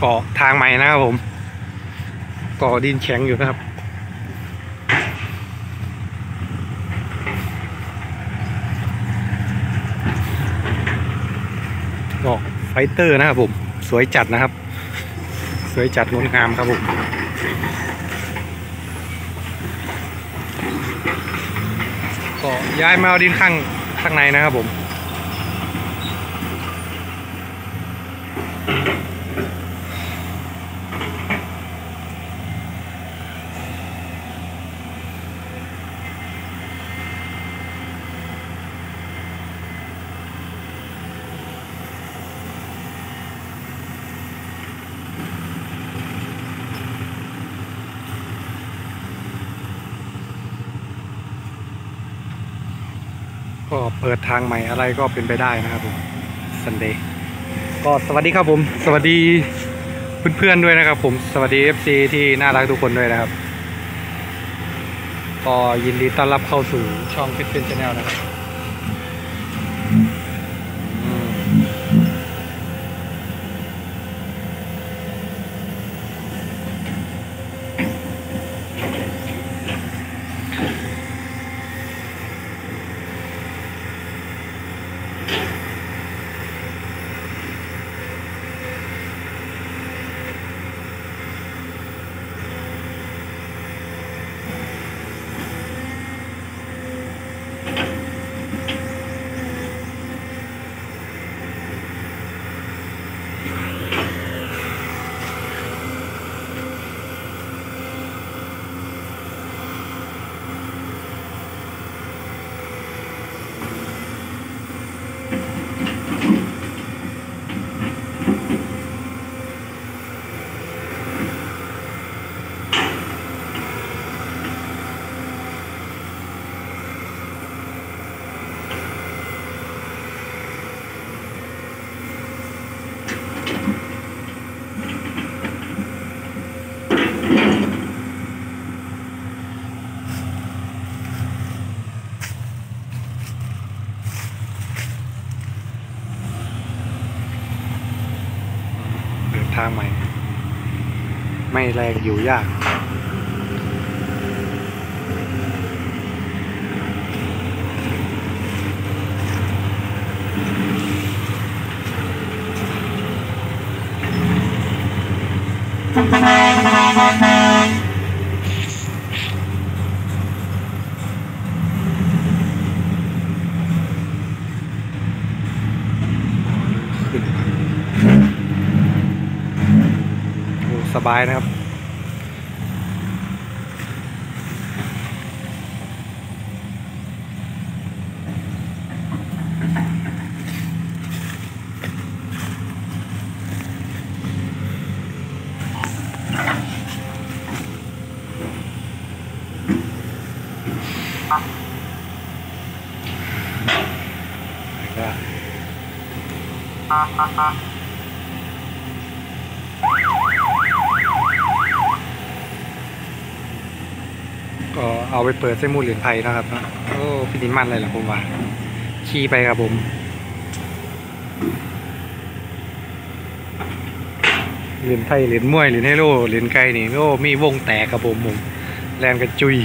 าะทางใหม่นะครับผมก่อดินแข็งอยู่นะครับก็ไฟเตอร์นะครับผมสวยจัดนะครับสวยจัดงดงามครับผมก็ย้ายมาเอาดินข้างในนะครับผมก็เปิดทางใหม่อะไรก็เป็นไปได้นะครับผมซันเดย์ก็สวัสดีครับผมสวัสดีเพื่อนๆด้วยนะครับผมสวัสดี FC ที่น่ารักทุกคนด้วยนะครับก็ยินดีต้อนรับเข้าสู่ช่องเพชรเป็นชาแนลนะครับทางใหม่ไม่แรงอยู่ยากสบายนะครับก็เอาไปเปิดเส้นมูลเหรียญไทยนะครับโอ้พินิมันเลยล่ะผมว่าขี่ไปครับผมเหรียญไทยเหรียญมวยเหรียญไฮโลเหรียญไก่นี่โอ้มีวงแตกครับผมแรงกระจุย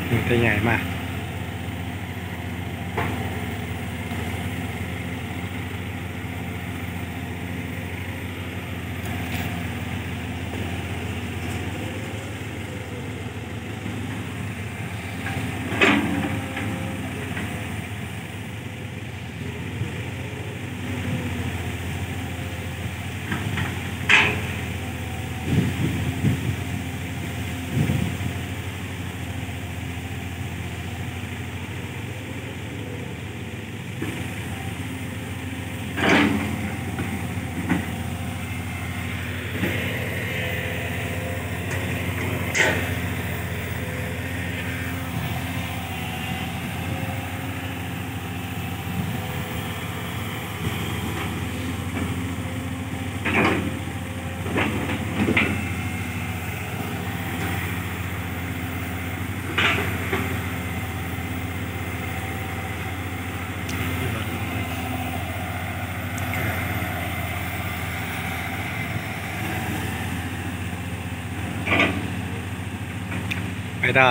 มันจะใหญ่มากไม่ได้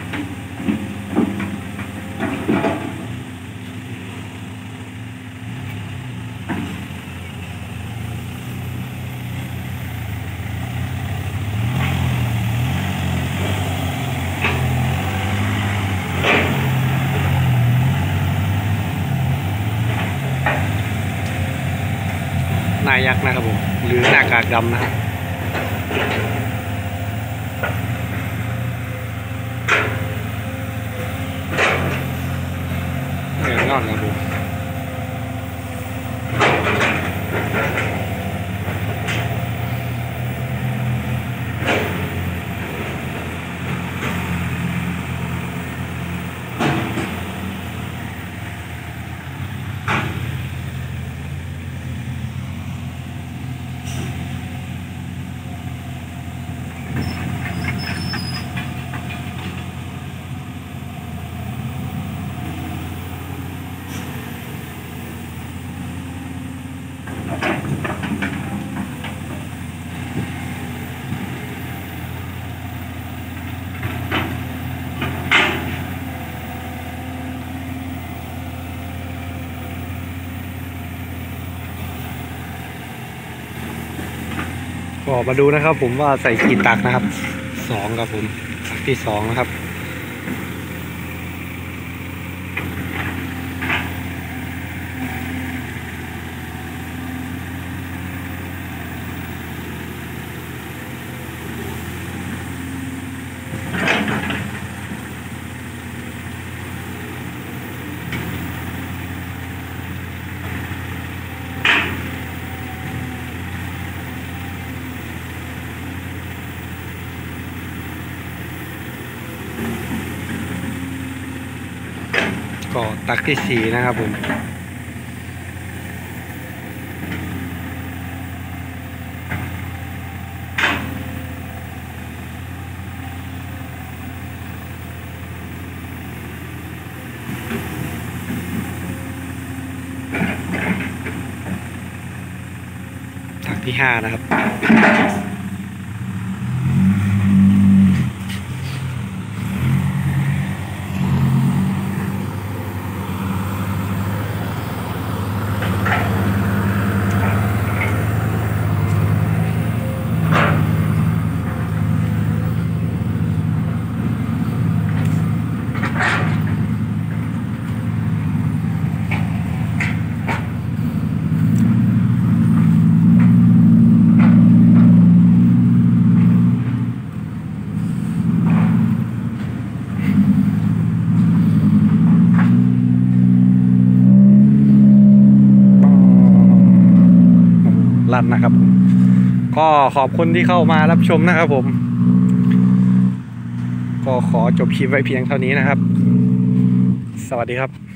หน้ายักษ์นะครับผมหรือหน้ากากดำนะครับงอกครับผมก็มาดูนะครับผมว่าใส่กี่ตักนะครับ2ครับผมตักที่2นะครับก็ตักที่4นะครับผมตักที่5นะครับลั่นนะครับก็ขอบคุณที่เข้ามารับชมนะครับผมก็ขอจบคลิปไว้เพียงเท่านี้นะครับสวัสดีครับ